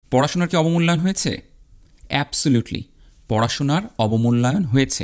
পড়াশোনার কি অবমূল্যায়ন হয়েছে? অ্যাবসলিউটলি পড়াশোনার অবমূল্যায়ন হয়েছে।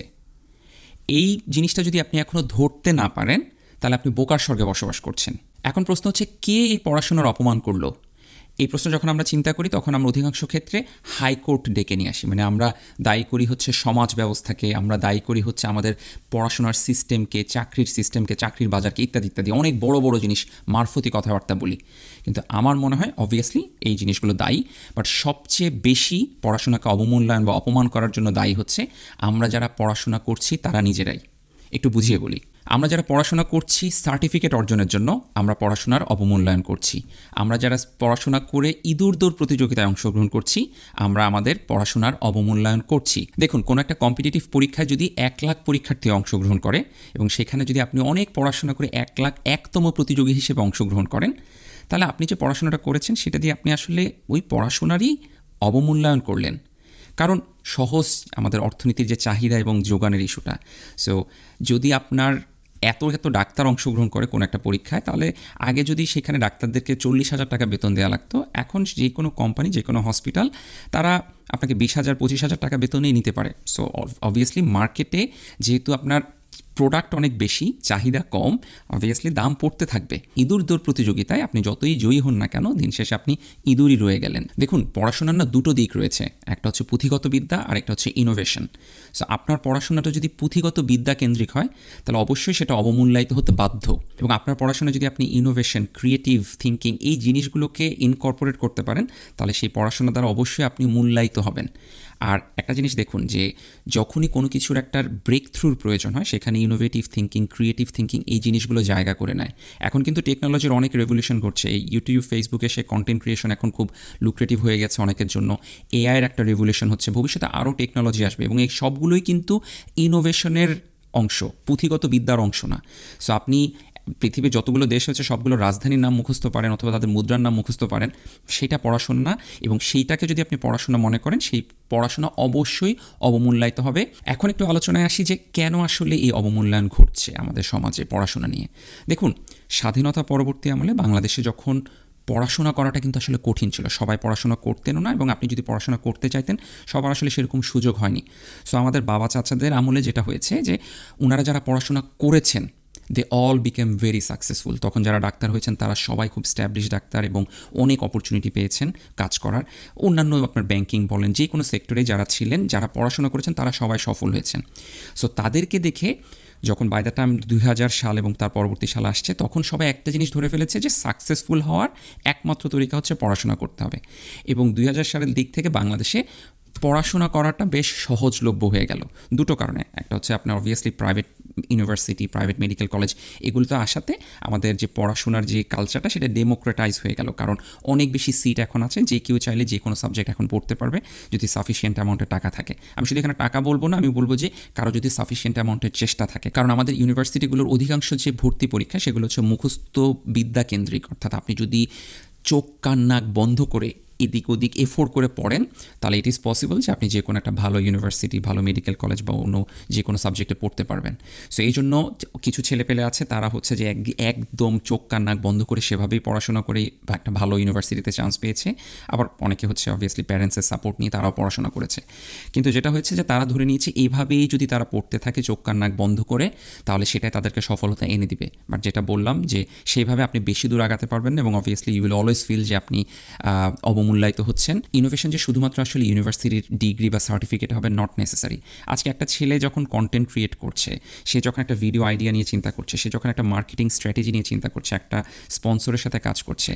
এই জিনিসটা যদি আপনি এখনও ধরতে না পারেন তাহলে আপনি বোকার স্বর্গে বসবাস করছেন। এখন প্রশ্ন হচ্ছে, কে এই পড়াশোনার অপমান করলো? এই প্রশ্ন যখন আমরা চিন্তা করি তখন আমরা অধিকাংশ ক্ষেত্রে হাইকোর্ট ডেকে নিয়ে আসি। মানে আমরা দায়ী করি হচ্ছে সমাজ ব্যবস্থাকে, আমরা দায়ী করি হচ্ছে আমাদের পড়াশোনার সিস্টেমকে, চাকরির সিস্টেমকে, চাকরির বাজারকে, ইত্যাদি ইত্যাদি অনেক বড় বড় জিনিস মারফতি কথাবার্তা বলি। কিন্তু আমার মনে হয় অবভিয়াসলি এই জিনিসগুলো দায়ী, বাট সবচেয়ে বেশি পড়াশোনাকে অবমূল্যায়ন বা অপমান করার জন্য দায়ী হচ্ছে আমরা যারা পড়াশোনা করছি তারা নিজেরাই। একটু বুঝিয়ে বলি। আমরা যারা পড়াশোনা করছি সার্টিফিকেট অর্জনের জন্য আমরা পড়াশোনার অবমূল্যায়ন করছি। আমরা যারা পড়াশোনা করে ইঁদুর দৌড় প্রতিযোগিতায় অংশগ্রহণ করছি আমরা আমাদের পড়াশোনার অবমূল্যায়ন করছি। দেখুন, কোনো একটা কম্পিটিটিভ পরীক্ষায় যদি 1,00,000 পরীক্ষার্থী অংশগ্রহণ করে এবং সেখানে যদি আপনি অনেক পড়াশোনা করে 1,01,000তম প্রতিযোগী হিসেবে অংশগ্রহণ করেন, তাহলে আপনি যে পড়াশোনাটা করেছেন সেটা দিয়ে আপনি আসলে ওই পড়াশোনারই অবমূল্যায়ন করলেন। কারণ সহজ আমাদের অর্থনীতির যে চাহিদা এবং যোগানের ইস্যুটা, সো যদি আপনার এত ডাক্তার অংশগ্রহণ করে কোনো একটা পরীক্ষায়, তাহলে আগে যদি সেখানে ডাক্তারদেরকে 40,000 টাকা বেতন দেওয়া লাগতো, এখন যে কোনো কোম্পানি, যে কোনো হসপিটাল তারা আপনাকে 20,000 25,000 টাকা বেতনেই নিতে পারে। সো অবভিয়াসলি মার্কেটে যেহেতু আপনার প্রোডাক্ট অনেক বেশি, চাহিদা কম, অবভিয়াসলি দাম পড়তে থাকবে। ইঁদুর দৌড় প্রতিযোগিতায় আপনি যতই জয়ী হন না কেন, দিন শেষে আপনি ইঁদুরই রয়ে গেলেন। দেখুন, পড়াশোনার না দুটো দিক রয়েছে, একটা হচ্ছে পুঁথিগত বিদ্যা আর একটা হচ্ছে ইনোভেশন। সো আপনার পড়াশোনাটা যদি পুঁথিগত বিদ্যা কেন্দ্রিক হয় তাহলে অবশ্যই সেটা অবমূল্যায়িত হতে বাধ্য, এবং আপনার পড়াশোনা যদি আপনি ইনোভেশন, ক্রিয়েটিভ থিঙ্কিং এই জিনিসগুলোকে ইনকর্পোরেট করতে পারেন তাহলে সেই পড়াশোনা দ্বারা অবশ্যই আপনি মূল্যায়িত হবেন। আর একটা জিনিস দেখুন, যে যখনই কোনো কিছুর একটা ব্রেক থ্রুর প্রয়োজন হয় সেখানে ইনোভেটিভ থিঙ্কিং, ক্রিয়েটিভ থিঙ্কিং এই জিনিসগুলো জায়গা করে নেয়। এখন কিন্তু টেকনোলজির অনেক রেভলিউশন ঘটছে। এই ইউটিউব, ফেসবুকে সে কন্টেন্ট ক্রিয়েশন এখন খুব লুক্রেটিভ হয়ে গেছে অনেকের জন্য। এআইয়ের একটা রেভলিউশন হচ্ছে, ভবিষ্যতে আরও টেকনোলজি আসবে এবং এই সবগুলোই কিন্তু ইনোভেশনের অংশ, পুঁথিগত বিদ্যার অংশ না। সো আপনি পৃথিবীর যতগুলো দেশ হচ্ছে সবগুলো রাজধানীর নাম মুখস্থ পারেন অথবা তাদের মুদ্রার নাম মুখস্থ পারেন, সেটা পড়াশোনা না, এবং সেইটাকে যদি আপনি পড়াশোনা মনে করেন সেই পড়াশোনা অবশ্যই অবমূল্যায়িত হবে। এখন একটু আলোচনায় আসি যে কেন আসলে এই অবমূল্যায়ন ঘটছে আমাদের সমাজে পড়াশোনা নিয়ে। দেখুন, স্বাধীনতা পরবর্তী আমলে বাংলাদেশে যখন পড়াশোনা করাটা কিন্তু আসলে কঠিন ছিল, সবাই পড়াশোনা করতেনও না, এবং আপনি যদি পড়াশোনা করতে চাইতেন সবার আসলে সেরকম সুযোগ হয়নি। সো আমাদের বাবা চাচাদের আমলে যেটা হয়েছে যে ওনারা যারা পড়াশোনা করেছেন they all became very successful. তখন যারা ডাক্তার হয়েছেন তারা সবাই খুব স্ট্যাবলিশ ডাক্তার এবং অনেক অপরচুনিটি পেয়েছেন কাজ করার। অন্যান্য আপনার ব্যাংকিং বলেন, যে কোনো সেক্টরে যারা ছিলেন, যারা পড়াশোনা করেছেন তারা সবাই সফল হয়েছেন। সো তাদেরকে দেখে যখন বাই দ্য টাইম 2000 সাল এবং তার পরবর্তী সাল আসছে, তখন সবাই একটা জিনিস ধরে ফেলেছে যে সাকসেসফুল হওয়ার একমাত্র তরিকা হচ্ছে পড়াশোনা করতে হবে। এবং 2000 সালের দিক থেকে বাংলাদেশে পড়াশোনা করাটা বেশ সহজলভ্য হয়ে গেল দুটো কারণে। একটা হচ্ছে আপনার obviously private university, private medical college, এগুলোতে আসাতে আমাদের যে পড়াশোনার যে কালচারটা সেটা ডেমোক্রেটাইজ হয়ে গেল, কারণ অনেক বেশি সিট এখন আছে, যে কেউ চাইলে যে কোনো সাবজেক্ট এখন পড়তে পারবে যদি সাফিসিয়েন্ট অ্যামাউন্টের টাকা থাকে। আমি শুধু এখানে টাকা বলবো না, আমি বলবো যে কারো যদি সাফিসিয়েন্ট অ্যামাউন্টের চেষ্টা থাকে, কারণ আমাদের ইউনিভার্সিটিগুলোর অধিকাংশ যে ভর্তি পরীক্ষা সেগুলো হচ্ছে মুখস্থ বিদ্যা কেন্দ্রিক। অর্থাৎ আপনি যদি চোখ কান নাক বন্ধ করে এদিক ওদিক এফোর্ড করে পড়েন তাহলে ইট ইজ পসিবল যে আপনি যে কোনো একটা ভালো ইউনিভার্সিটি, ভালো মেডিকেল কলেজ বা অন্য যে কোনো সাবজেক্টে পড়তে পারবেন। সো এই জন্য কিছু ছেলেপেলে আছে তারা হচ্ছে যে একদম চোখ কান নাক বন্ধ করে সেভাবেই পড়াশোনা করে একটা ভালো ইউনিভার্সিটিতে চান্স পেয়েছে। আবার অনেকে হচ্ছে অবভিয়াসলি প্যারেন্টসের সাপোর্ট নিয়ে তারাও পড়াশোনা করেছে। কিন্তু যেটা হয়েছে যে তারা ধরে নিয়েছে এইভাবেই যদি তারা পড়তে থাকে চোখ কান নাক বন্ধ করে তাহলে সেটাই তাদেরকে সফলতা এনে দিবে। বাট যেটা বললাম যে সেইভাবে আপনি বেশি দূর আগাতে পারবেন না, এবং obviously you will always feel যে আপনি অবমূল্যায়িত হচ্ছেন। ইনোভেশন যে শুধুমাত্র আসলে ইউনিভার্সিটির ডিগ্রি বা সার্টিফিকেট হবে, নট নেসেসারি। আজকে একটা ছেলে যখন কন্টেন্ট ক্রিয়েট করছে, সে যখন একটা ভিডিও আইডিয়া নিয়ে চিন্তা করছে, সে যখন একটা মার্কেটিং স্ট্র্যাটেজি নিয়ে চিন্তা করছে, একটা স্পন্সরের সাথে কাজ করছে,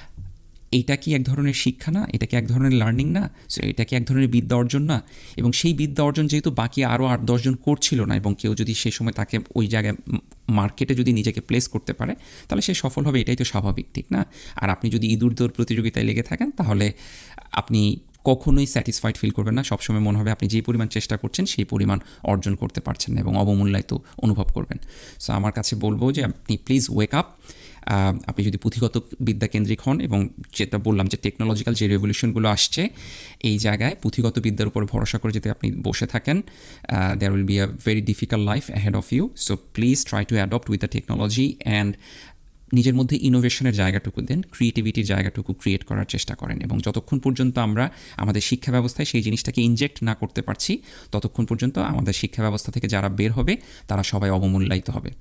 এইটা কি এক ধরনের শিক্ষা না? এটা কি এক ধরনের লার্নিং না? সো এটা কি এক ধরনের বিদ্যা অর্জন না? এবং সেই বিদ্যা অর্জন যেহেতু বাকি আরও 8-10 জন করছিল না, এবং কেউ যদি সেই সময় তাকে ওই জায়গায় মার্কেটে যদি নিজেকে প্লেস করতে পারে তাহলে সে সফল হবে, এটাই তো স্বাভাবিক, ঠিক না? আর আপনি যদি ইঁদুর দৌড় প্রতিযোগিতায় লেগে থাকেন তাহলে আপনি কখনোই স্যাটিসফাইড ফিল করবেন না। সবসময় মনে হবে আপনি যে পরিমাণ চেষ্টা করছেন সেই পরিমাণ অর্জন করতে পারছেন না এবং অবমূল্যায়িত অনুভব করবেন। সো আমার কাছে বলবো যে আপনি প্লিজ ওয়েক আপ। আপনি যদি পুঁথিগত বিদ্যা কেন্দ্রিক হন, এবং যেটা বললাম যে টেকনোলজিক্যাল যে রেভলিউশনগুলো আসছে এই জায়গায় পুঁথিগত বিদ্যার উপর ভরসা করে যদি আপনি বসে থাকেন, there will be a very difficult life ahead of you. So please try to adapt with the technology and নিজের মধ্যে ইনোভেশনের জায়গাটুকু দেন, ক্রিয়েটিভিটির জায়গাটুকু ক্রিয়েট করার চেষ্টা করেন, এবং যতক্ষণ পর্যন্ত আমরা আমাদের শিক্ষা ব্যবস্থায় সেই জিনিসটাকে ইনজেক্ট না করতে পারছি ততক্ষণ পর্যন্ত আমাদের শিক্ষা ব্যবস্থা থেকে যারা বের হবে তারা সবাই অবমূল্যায়িত হবে।